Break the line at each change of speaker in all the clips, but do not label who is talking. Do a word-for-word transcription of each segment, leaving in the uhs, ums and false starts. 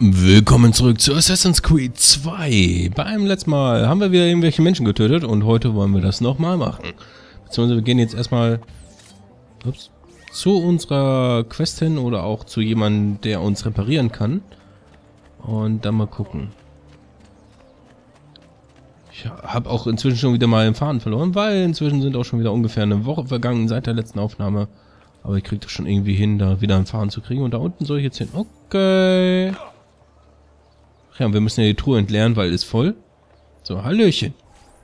Willkommen zurück zu Assassin's Creed zwei. Beim letzten Mal haben wir wieder irgendwelche Menschen getötet und heute wollen wir das nochmal machen. Beziehungsweise wir gehen jetzt erstmal ups, zu unserer Quest hin oder auch zu jemandem, der uns reparieren kann. Und dann mal gucken. Ich habe auch inzwischen schon wieder mal den Faden verloren, weil inzwischen sind auch schon wieder ungefähr eine Woche vergangen seit der letzten Aufnahme. Aber ich kriege das schon irgendwie hin, da wieder einen Faden zu kriegen. Und da unten soll ich jetzt hin. Okay. Ja, wir müssen ja die Truhe entleeren, weil ist voll. So, Hallöchen.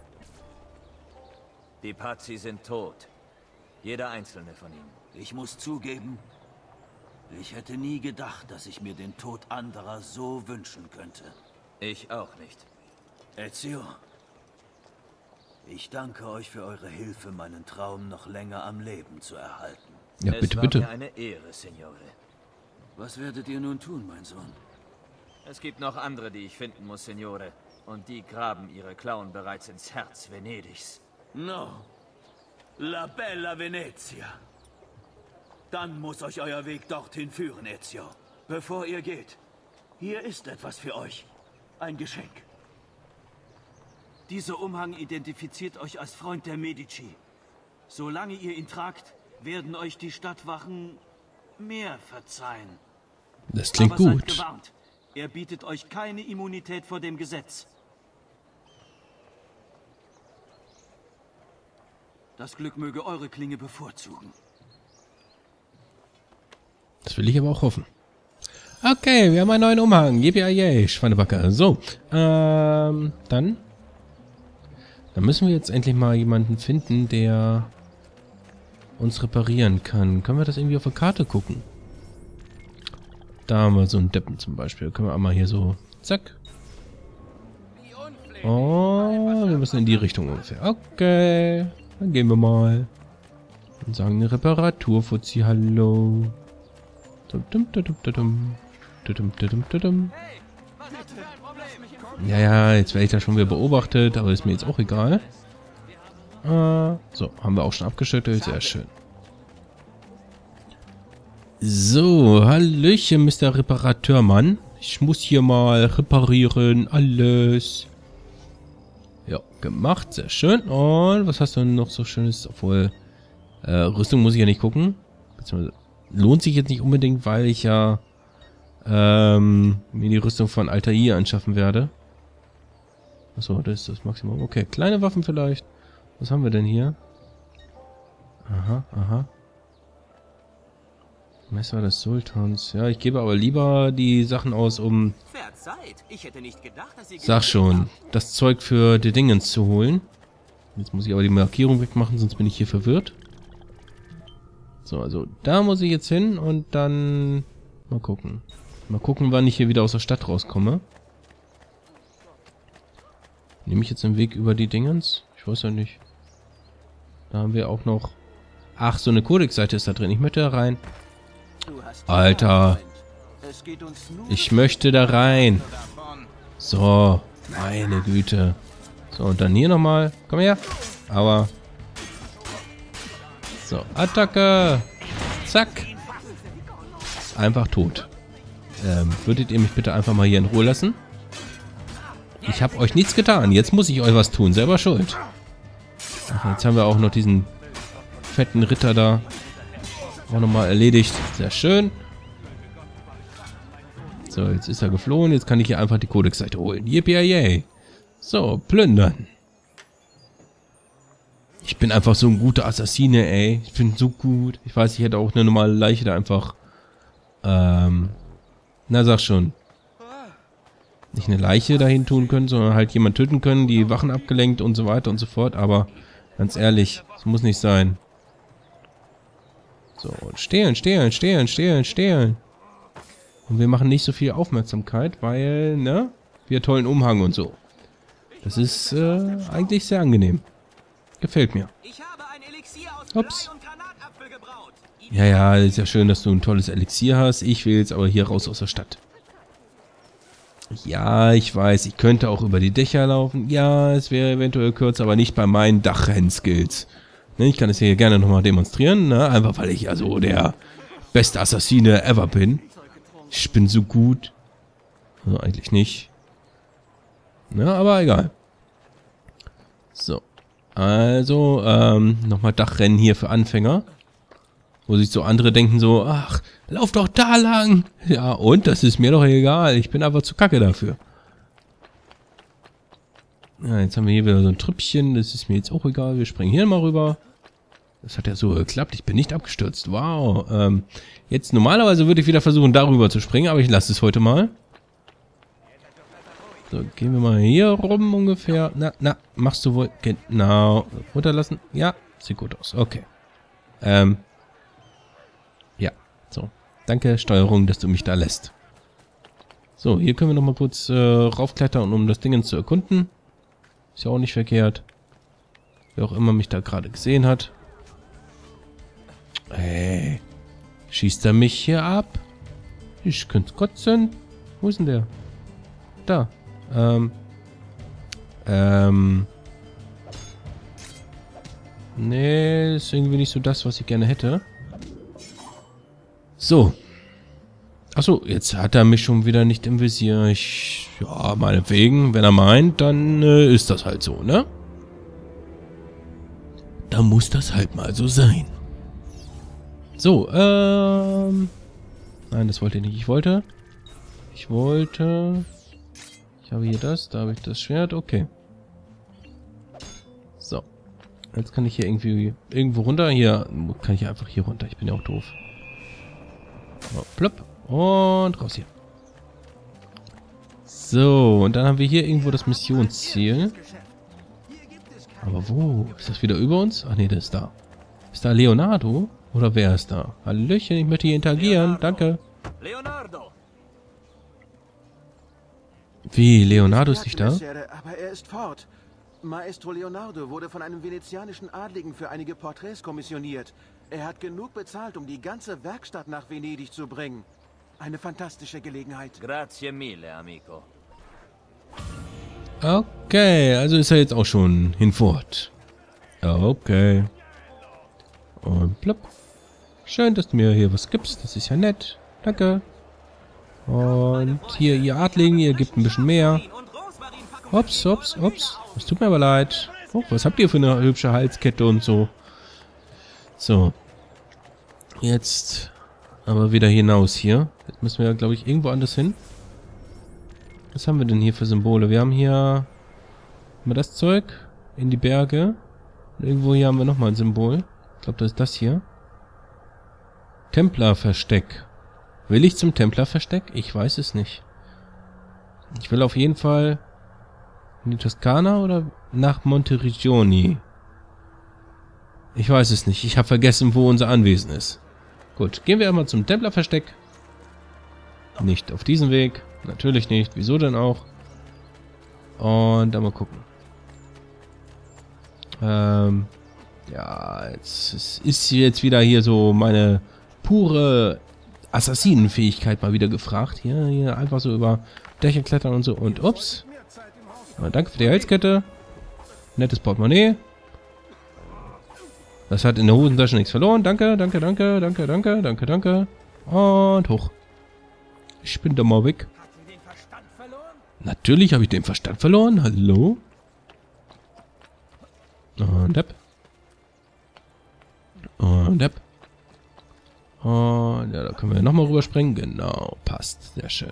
Die Pazzi sind tot. Jeder einzelne von ihnen.
Ich muss zugeben, ich hätte nie gedacht, dass ich mir den Tod anderer so wünschen könnte.
Ich auch nicht.
Ezio, ich danke euch für eure Hilfe, meinen Traum noch länger am Leben zu erhalten.
Ja,
es
bitte,
war
bitte.
mir eine Ehre, Signore.
Was werdet ihr nun tun, mein Sohn?
Es gibt noch andere, die ich finden muss, Signore. Und die graben ihre Klauen bereits ins Herz Venedigs.
No. La bella Venezia. Dann muss euch euer Weg dorthin führen, Ezio. Bevor ihr geht, hier ist etwas für euch. Ein Geschenk. Dieser Umhang identifiziert euch als Freund der Medici. Solange ihr ihn tragt, werden euch die Stadtwachen mehr verzeihen.
Das klingt
Aber seid
gut.
gewarnt. Er bietet euch keine Immunität vor dem Gesetz. Das Glück möge eure Klinge bevorzugen.
Das will ich aber auch hoffen. Okay, wir haben einen neuen Umhang. Yippie, Schweinebacke. So, ähm, dann. Dann müssen wir jetzt endlich mal jemanden finden, der uns reparieren kann. Können wir das irgendwie auf der Karte gucken? Da haben wir so einen Deppen zum Beispiel. Können wir einmal hier so, zack. Oh, wir müssen in die Richtung ungefähr. Okay, dann gehen wir mal. Und sagen eine Reparaturfuzzi, hallo. Ja, ja, jetzt werde ich da schon wieder beobachtet, aber ist mir jetzt auch egal. Äh, so, haben wir auch schon abgeschüttelt, sehr schön. So, hallöchen, Mister Reparateurmann. Ich muss hier mal reparieren, alles. Ja, gemacht, sehr schön. Und was hast du denn noch so Schönes? Obwohl, äh, Rüstung muss ich ja nicht gucken. Beziehungsweise lohnt sich jetzt nicht unbedingt, weil ich ja ähm, mir die Rüstung von Altair anschaffen werde. Achso, das ist das Maximum. Okay, kleine Waffen vielleicht. Was haben wir denn hier? Aha, aha. Messer des Sultans. Ja, ich gebe aber lieber die Sachen aus, um...
Ich hätte nicht gedacht, dass Sie
Sag schon, das Zeug für die Dingens zu holen. Jetzt muss ich aber die Markierung wegmachen, sonst bin ich hier verwirrt. So, also da muss ich jetzt hin und dann... Mal gucken. Mal gucken, wann ich hier wieder aus der Stadt rauskomme. Nehme ich jetzt den Weg über die Dingens? Ich weiß ja nicht. Da haben wir auch noch... Ach, so eine Codex-Seite ist da drin. Ich möchte da rein. Alter. Ich möchte da rein. So. Meine Güte. So, und dann hier nochmal. Komm her. Aua. So, Attacke. Zack. Einfach tot. Ähm, würdet ihr mich bitte einfach mal hier in Ruhe lassen? Ich habe euch nichts getan. Jetzt muss ich euch was tun. Selber schuld. Ach, jetzt haben wir auch noch diesen fetten Ritter da. Auch nochmal erledigt. Sehr schön. So, jetzt ist er geflohen. Jetzt kann ich hier einfach die Codex-Seite holen. Yippie. So, plündern. Ich bin einfach so ein guter Assassine, ey. Ich bin so gut. Ich weiß, ich hätte auch eine normale Leiche da einfach... Ähm... Na, sag schon. Nicht eine Leiche dahin tun können, sondern halt jemand töten können, die Wachen abgelenkt und so weiter und so fort. Aber ganz ehrlich, das muss nicht sein. So, und stehlen, stehlen, stehlen, stehlen, stehlen. Und wir machen nicht so viel Aufmerksamkeit, weil, ne? Wir tollen Umhang und so. Das ist äh, eigentlich sehr angenehm. Gefällt mir. Ups. Ja, ja, ist ja schön, dass du ein tolles Elixier hast. Ich will jetzt aber hier raus aus der Stadt. Ja, ich weiß, ich könnte auch über die Dächer laufen. Ja, es wäre eventuell kürzer, aber nicht bei meinen Dachrennen-Skills. Ne, ich kann es hier gerne nochmal demonstrieren, ne? Einfach weil ich ja so der beste Assassine ever bin. Ich bin so gut. Also eigentlich nicht. Ja, aber egal. So. Also, ähm, nochmal Dachrennen hier für Anfänger. Wo sich so andere denken so, ach, lauf doch da lang. Ja, und? Das ist mir doch egal. Ich bin einfach zu kacke dafür. Ja, jetzt haben wir hier wieder so ein Trüppchen. Das ist mir jetzt auch egal. Wir springen hier mal rüber. Das hat ja so geklappt. Ich bin nicht abgestürzt. Wow. Ähm, jetzt normalerweise würde ich wieder versuchen, darüber zu springen. Aber ich lasse es heute mal. So, gehen wir mal hier rum ungefähr. Na, na, machst du wohl... Genau. Runterlassen. Ja, sieht gut aus. Okay. Ähm. Ja, so. Danke, Steuerung, dass du mich da lässt. So, hier können wir nochmal kurz äh, raufklettern, um das Ding zu erkunden. Ist ja auch nicht verkehrt. Wer auch immer mich da gerade gesehen hat. Hey. Schießt er mich hier ab? Ich könnte kotzen. Wo ist denn der? Da. Ähm. Ähm. Nee, ist irgendwie nicht so das, was ich gerne hätte. So. Achso, jetzt hat er mich schon wieder nicht im Visier. Ich, ja, meinetwegen, wenn er meint, dann äh, ist das halt so, ne? Da muss das halt mal so sein. So, ähm... Nein, das wollte ich nicht. Ich wollte... Ich wollte... Ich habe hier das, da habe ich das Schwert, okay. So. Jetzt kann ich hier irgendwie... Irgendwo runter. Hier kann ich einfach hier runter. Ich bin ja auch doof. So, plopp. Und raus hier. So, und dann haben wir hier irgendwo das Missionsziel. Aber wo? Ist das wieder über uns? Ach nee, das ist da. Ist da Leonardo? Oder wer ist da? Hallöchen, ich möchte hier interagieren. Leonardo. Danke.
Leonardo.
Wie, Leonardo ist nicht da?
Aber er ist fort. Maestro Leonardo wurde von einem venezianischen Adligen für einige Porträts kommissioniert. Er hat genug bezahlt, um die ganze Werkstatt nach Venedig zu bringen. Eine fantastische Gelegenheit.
Grazie mille, amico.
Okay, also ist er jetzt auch schon hinfort. Okay. Und plopp. Schön, dass du mir hier was gibst. Das ist ja nett. Danke. Und hier, ihr Adligen, ihr gebt ein bisschen mehr. Ups, ups, ups. Es tut mir aber leid. Oh, was habt ihr für eine hübsche Halskette und so? So. Jetzt aber wieder hinaus hier. Jetzt müssen wir ja, glaube ich, irgendwo anders hin. Was haben wir denn hier für Symbole? Wir haben hier... Haben wir das Zeug? In die Berge. Und irgendwo hier haben wir nochmal ein Symbol. Ich glaube, das ist das hier. Templerversteck. Will ich zum Templerversteck? Ich weiß es nicht. Ich will auf jeden Fall... In die Toskana oder nach Monteriggioni? Ich weiß es nicht. Ich habe vergessen, wo unser Anwesen ist. Gut, gehen wir einmal zum Templerversteck. Nicht auf diesen Weg. Natürlich nicht. Wieso denn auch? Und dann mal gucken. Ähm, ja, jetzt ist, ist jetzt wieder hier so meine pure Assassinenfähigkeit mal wieder gefragt. Hier, hier einfach so über Dächer klettern und so. Und ups. Na, danke für die Halskette. Nettes Portemonnaie. Das hat in der Hosentasche nichts verloren. Danke, danke, danke, danke, danke, danke, danke. Und hoch. Ich bin da mal weg. Natürlich habe ich den Verstand verloren. Hallo? Und Depp. Und Depp. Und ja, da können wir nochmal rüberspringen. Genau, passt. Sehr schön.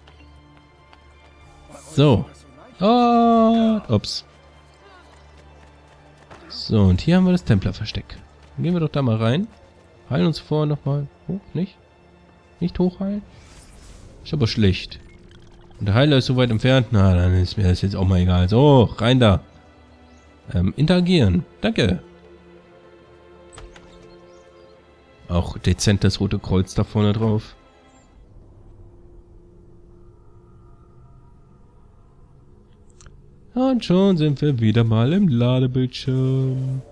So. Und ups. So, und hier haben wir das Templerversteck. Dann gehen wir doch da mal rein. Heilen uns vorher nochmal. Hoch, nicht? Nicht hochheilen? Ist aber schlecht. Und der Heiler ist so weit entfernt. Na, dann ist mir das jetzt auch mal egal. So, rein da. Ähm, interagieren. Danke. Auch dezent das rote Kreuz da vorne drauf. Und schon sind wir wieder mal im Ladebildschirm.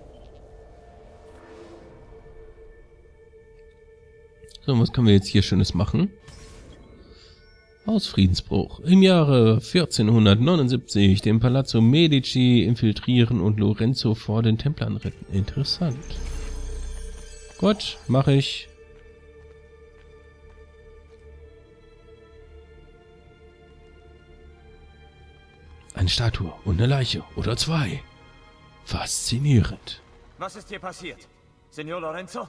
So, was können wir jetzt hier Schönes machen? Aus Friedensbruch. Im Jahre vierzehnhundertneunundsiebzig den Palazzo Medici infiltrieren und Lorenzo vor den Templern retten. Interessant. Gut, mache ich. Eine Statue und eine Leiche oder zwei. Faszinierend.
Was ist hier passiert? Signor Lorenzo?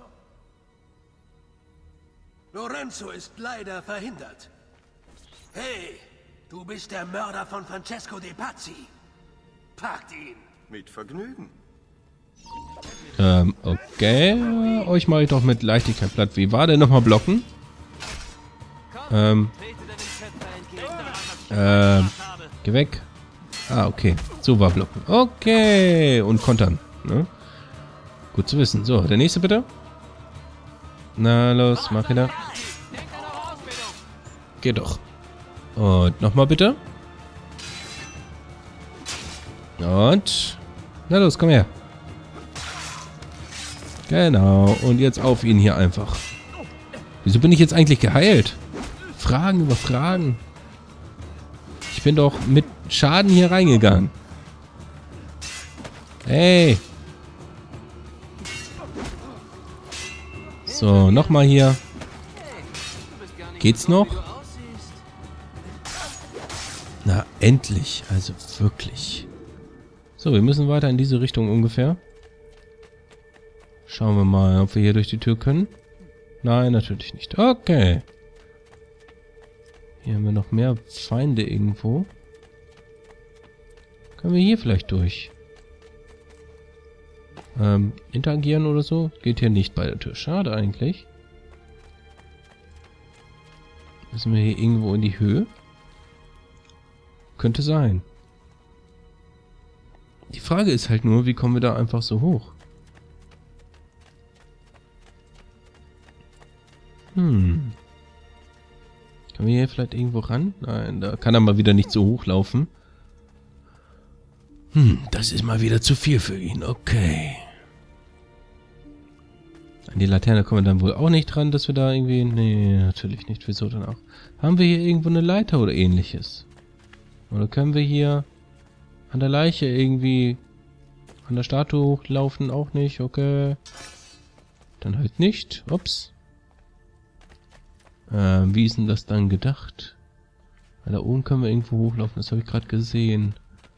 Lorenzo ist leider verhindert. Hey, du bist der Mörder von Francesco De Pazzi. Packt ihn.
Mit Vergnügen.
Ähm, okay. Euch mache ich doch mit Leichtigkeit platt. Wie war denn nochmal blocken? Ähm. Ähm. Geh weg. Ah, okay. So war blocken. Okay. Und kontern. Ne? Gut zu wissen. So, der nächste bitte. Na los, mach wieder. Geh doch. Und nochmal bitte. Und. Na los, komm her. Genau. Und jetzt auf ihn hier einfach. Wieso bin ich jetzt eigentlich geheilt? Fragen über Fragen. Ich bin doch mit Schaden hier reingegangen. Hey. So, nochmal hier. Geht's noch? Na, endlich. Also wirklich. So, wir müssen weiter in diese Richtung ungefähr. Schauen wir mal, ob wir hier durch die Tür können. Nein, natürlich nicht. Okay. Hier haben wir noch mehr Feinde irgendwo. Können wir hier vielleicht durch? Ähm, interagieren oder so? Geht hier nicht bei der Tür. Schade eigentlich. Müssen wir hier irgendwo in die Höhe? Könnte sein. Die Frage ist halt nur, wie kommen wir da einfach so hoch? Hm. Können wir hier vielleicht irgendwo ran? Nein, da kann er mal wieder nicht so hochlaufen. Hm, das ist mal wieder zu viel für ihn. Okay. An die Laterne kommen wir dann wohl auch nicht dran, dass wir da irgendwie... Nee, natürlich nicht. Wieso dann auch? Haben wir hier irgendwo eine Leiter oder ähnliches? Oder können wir hier an der Leiche irgendwie an der Statue hochlaufen? Auch nicht. Okay. Dann halt nicht. Ups. Ähm, wie ist denn das dann gedacht? Weil da oben können wir irgendwo hochlaufen. Das habe ich gerade gesehen.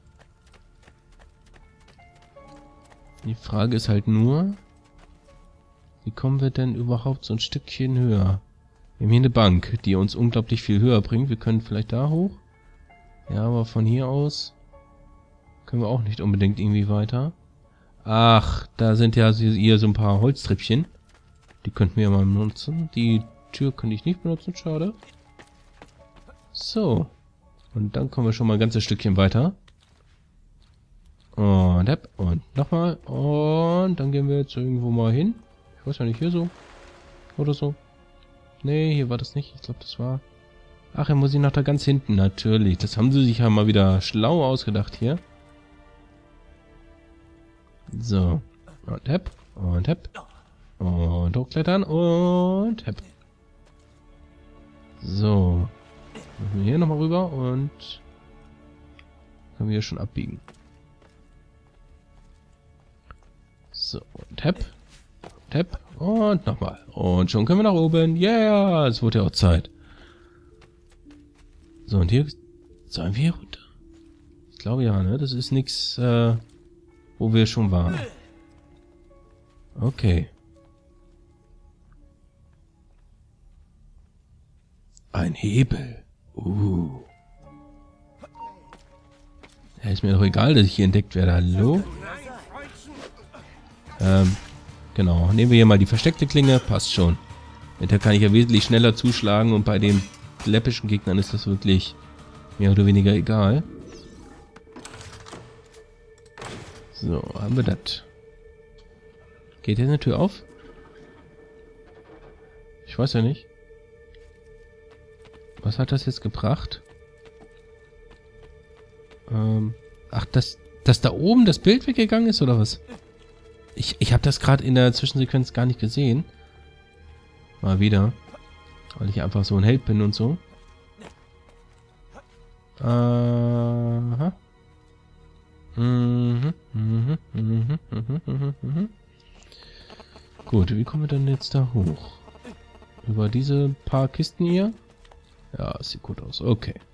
Die Frage ist halt nur, wie kommen wir denn überhaupt so ein Stückchen höher? Wir haben hier eine Bank, die uns unglaublich viel höher bringt. Wir können vielleicht da hoch. Ja, aber von hier aus können wir auch nicht unbedingt irgendwie weiter. Ach, da sind ja hier so ein paar Holztreppchen. Die könnten wir ja mal benutzen. Die Tür könnte ich nicht benutzen, schade. So. Und dann kommen wir schon mal ein ganzes Stückchen weiter. Und hepp, und nochmal. Und dann gehen wir jetzt irgendwo mal hin. Ich weiß ja nicht, hier so. Oder so. Nee, hier war das nicht. Ich glaube, das war... Ach, er muss ich nach da ganz hinten. Natürlich. Das haben sie sich ja mal wieder schlau ausgedacht hier. So. Und hepp. Und hepp. Und hochklettern. Und hepp. So. Machen wir hier nochmal rüber und können wir hier schon abbiegen. So, und hepp. Und hepp. Und nochmal. Und schon können wir nach oben. Yeah, es wurde ja auch Zeit. So, und hier sollen wir hier runter. Ich glaube ja, ne? Das ist nichts, äh, wo wir schon waren. Okay. Ein Hebel. Uh. Ja, ist mir doch egal, dass ich hier entdeckt werde. Hallo? Ähm, genau. Nehmen wir hier mal die versteckte Klinge. Passt schon. Mit der kann ich ja wesentlich schneller zuschlagen und bei den läppischen Gegnern ist das wirklich mehr oder weniger egal. So, haben wir das. Geht jetzt eine Tür auf? Ich weiß ja nicht. Was hat das jetzt gebracht? Ähm, ach, dass, dass da oben das Bild weggegangen ist, oder was? Ich, ich habe das gerade in der Zwischensequenz gar nicht gesehen. Mal wieder. Weil ich einfach so ein Held bin und so. Aha. Mhm, mhm, mhm, mhm, mhm, mhm. Gut, wie kommen wir denn jetzt da hoch? Über diese paar Kisten hier? Ja, sieht gut aus. Okay.